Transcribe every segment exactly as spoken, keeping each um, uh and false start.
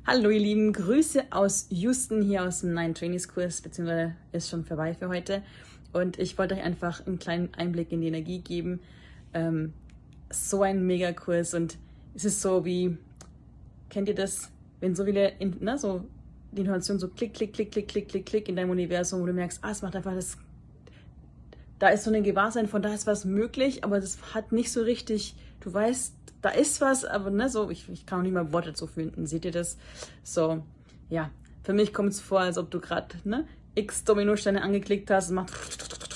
Hallo ihr Lieben, Grüße aus Houston, hier aus dem Nine Trainees Kurs, beziehungsweise ist schon vorbei für heute. Und ich wollte euch einfach einen kleinen Einblick in die Energie geben. Ähm, so ein Megakurs und es ist so wie, kennt ihr das, wenn so viele, in, na, so die Information so klick, klick, klick, klick, klick, klick, klick in deinem Universum, wo du merkst, ah, es macht einfach das, da ist so ein Gewahrsein von, da ist was möglich, aber das hat nicht so richtig, du weißt, da ist was, aber ne, so, ich, ich kann auch nicht mal Worte dazu finden. Seht ihr das? So, ja, für mich kommt es vor, als ob du gerade ne, x Dominosteine angeklickt hast und macht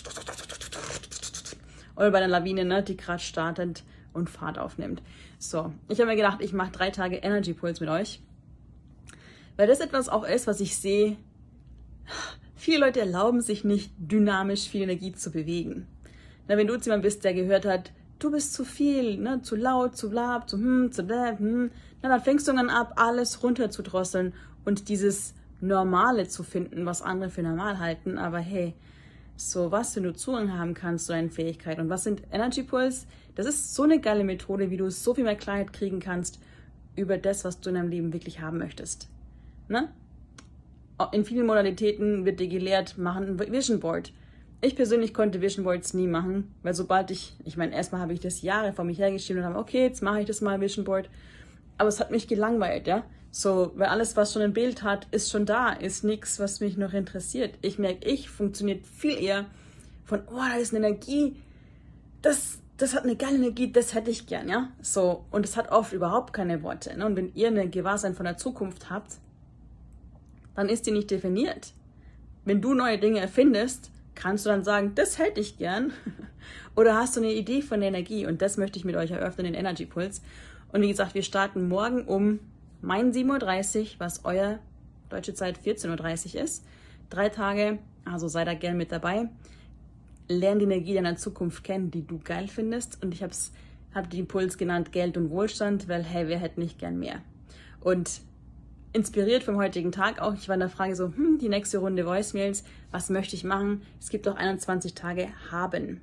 oder bei einer Lawine, ne, die gerade startet und Fahrt aufnimmt. So, ich habe mir gedacht, ich mache drei Tage Energy Pulse mit euch, weil das etwas auch ist, was ich sehe. Viele Leute erlauben sich nicht, dynamisch viel Energie zu bewegen. Na, wenn du jetzt jemand bist, der gehört hat, du bist zu viel, ne, zu laut, zu blab, zu hm, zu blab, hm, na, dann fängst du dann ab, alles runter zu drosseln und dieses Normale zu finden, was andere für normal halten. Aber hey, so was, wenn du Zugang haben kannst zu deinen Fähigkeiten. Und was sind Energy Pulse? Das ist so eine geile Methode, wie du so viel mehr Klarheit kriegen kannst über das, was du in deinem Leben wirklich haben möchtest. Ne? In vielen Modalitäten wird dir gelehrt, machen ein Vision Board. Ich persönlich konnte Vision Boards nie machen, weil sobald ich, ich meine, erstmal habe ich das Jahre vor mich hergeschrieben und habe, okay, jetzt mache ich das mal, Vision Board. Aber es hat mich gelangweilt, ja. So, weil alles, was schon ein Bild hat, ist schon da, ist nichts, was mich noch interessiert. Ich merke, ich funktioniert viel eher von, oh, da ist eine Energie, das, das hat eine geile Energie, das hätte ich gern, ja. So, und es hat oft überhaupt keine Worte, ne? Und wenn ihr ein Gewahrsein von der Zukunft habt, dann ist die nicht definiert. Wenn du neue Dinge erfindest, kannst du dann sagen, das hätte ich gern? Oder hast du eine Idee von der Energie? Und das möchte ich mit euch eröffnen, den Energy Pulse. Und wie gesagt, wir starten morgen um mein sieben Uhr dreißig, was euer deutsche Zeit vierzehn Uhr dreißig ist. Drei Tage, also sei da gern mit dabei. Lern die Energie deiner Zukunft kennen, die du geil findest. Und ich habe hab den Impuls genannt, Geld und Wohlstand, weil hey, wer hätte nicht gern mehr? Und inspiriert vom heutigen Tag auch. Ich war in der Frage so, hm, die nächste Runde Voicemails, was möchte ich machen? Es gibt auch einundzwanzig Tage haben.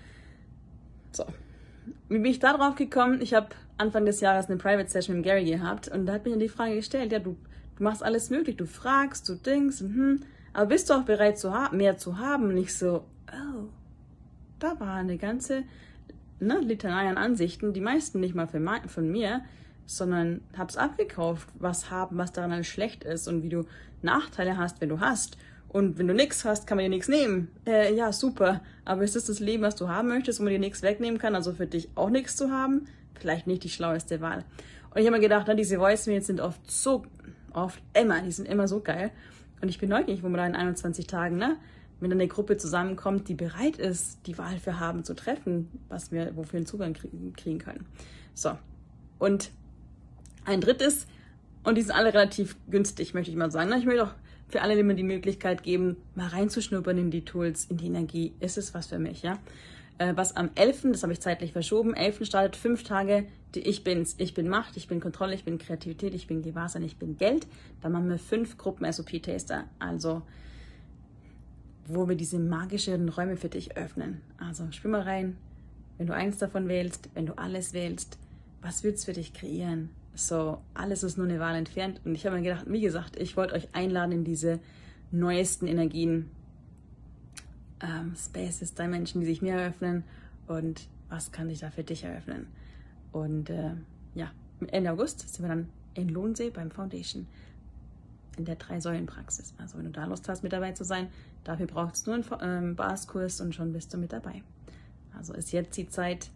So, wie bin ich da drauf gekommen? Ich habe Anfang des Jahres eine Private Session mit Gary gehabt und da hat mir die Frage gestellt, ja, du, du machst alles möglich, du fragst, du denkst, hm, aber bist du auch bereit, zu mehr zu haben? Und ich so, oh, da war eine ganze ne, Litanei an Ansichten, die meisten nicht mal für, von mir, sondern hab's abgekauft, was haben, was daran alles schlecht ist und wie du Nachteile hast, wenn du hast. Und wenn du nichts hast, kann man dir nichts nehmen. Äh, ja, super. Aber ist das das Leben, was du haben möchtest, wo man dir nichts wegnehmen kann, also für dich auch nichts zu haben? Vielleicht nicht die schlaueste Wahl. Und ich habe mir gedacht, na, diese Voicemails sind oft so, oft immer, die sind immer so geil. Und ich bin neugierig, wo man da in einundzwanzig Tagen, ne, wenn dann eine Gruppe zusammenkommt, die bereit ist, die Wahl für haben zu treffen, was wir, wofür wir einen Zugang kriegen, kriegen können. So. Und ein drittes, und die sind alle relativ günstig, möchte ich mal sagen. Ich möchte auch für alle immer die Möglichkeit geben, mal reinzuschnuppern in die Tools, in die Energie. Ist es was für mich, ja? Was am elften, das habe ich zeitlich verschoben, elften startet fünf Tage, die Ich Bin's. Ich bin Macht, ich bin Kontrolle, ich bin Kreativität, ich bin Gewahrsein, ich bin Geld. Da machen wir fünf Gruppen S O P-Taster, also wo wir diese magischen Räume für dich öffnen. Also spür mal rein, wenn du eins davon wählst, wenn du alles wählst, was willst du für dich kreieren? So, alles ist nur eine Wahl entfernt. Und ich habe mir gedacht, wie gesagt, ich wollte euch einladen in diese neuesten Energien, ähm, Spaces, Dimension, die sich mir eröffnen. Und was kann sich da für dich eröffnen? Und äh, ja, Ende August sind wir dann in Lohnsee beim Foundation in der Drei-Säulen-Praxis. Also wenn du da Lust hast, mit dabei zu sein, dafür braucht es nur einen ähm, Basiskurs und schon bist du mit dabei. Also ist jetzt die Zeit,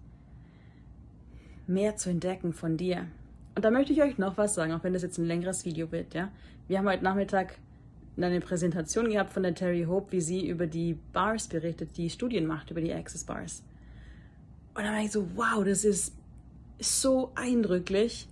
mehr zu entdecken von dir. Und da möchte ich euch noch was sagen, auch wenn das jetzt ein längeres Video wird, ja. Wir haben heute Nachmittag eine Präsentation gehabt von der Terry Hope, wie sie über die Bars berichtet, die Studien macht, über die Access Bars. Und dann war ich so, wow, das ist so eindrücklich,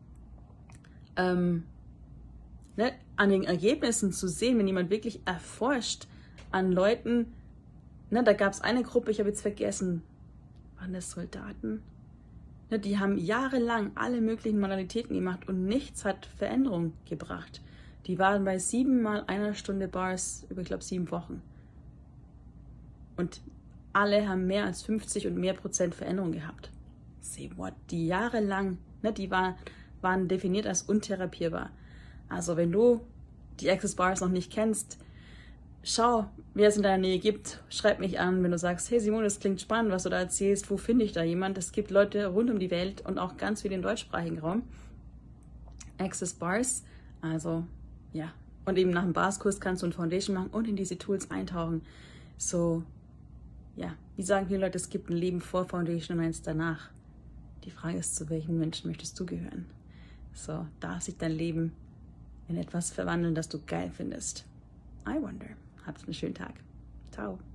ähm, ne, an den Ergebnissen zu sehen, wenn jemand wirklich erforscht an Leuten, ne, da gab es eine Gruppe, ich habe jetzt vergessen, waren das Soldaten? Die haben jahrelang alle möglichen Modalitäten gemacht und nichts hat Veränderung gebracht. Die waren bei sieben mal einer Stunde Bars über, ich glaube, sieben Wochen. Und alle haben mehr als fünfzig und mehr Prozent Veränderung gehabt. Say what? Die jahrelang, ne, die war, waren definiert als untherapierbar. Also wenn du die Access Bars noch nicht kennst, schau, wer es in deiner Nähe gibt. Schreib mich an, wenn du sagst, hey Simone, das klingt spannend, was du da erzählst. Wo finde ich da jemand? Es gibt Leute rund um die Welt und auch ganz viel im deutschsprachigen Raum. Access Bars, also ja. Und eben nach dem Barskurs kannst du ein Foundation machen und in diese Tools eintauchen. So, ja, wie sagen viele Leute, es gibt ein Leben vor Foundation und eins danach. Die Frage ist, zu welchen Menschen möchtest du gehören? So, darf sich dein Leben in etwas verwandeln, das du geil findest? I wonder. Habt einen schönen Tag. Ciao.